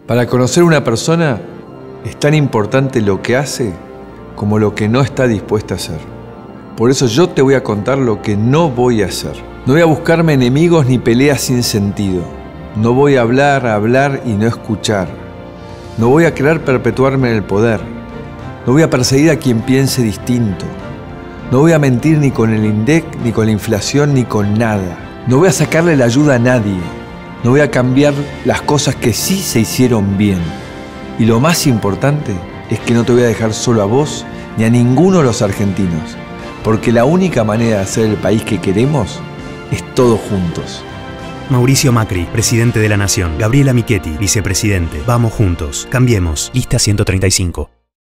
Para conocer una persona es tan importante lo que hace como lo que no está dispuesta a hacer. Por eso yo te voy a contar lo que no voy a hacer. No voy a buscarme enemigos ni peleas sin sentido. No voy a hablar y no escuchar. No voy a querer perpetuarme en el poder. No voy a perseguir a quien piense distinto. No voy a mentir ni con el INDEC, ni con la inflación, ni con nada. No voy a sacarle la ayuda a nadie. No voy a cambiar las cosas que sí se hicieron bien. Y lo más importante es que no te voy a dejar solo a vos ni a ninguno de los argentinos. Porque la única manera de hacer el país que queremos es todos juntos. Mauricio Macri, presidente de la Nación. Gabriela Michetti, vicepresidente. Vamos juntos. Cambiemos. Lista 135.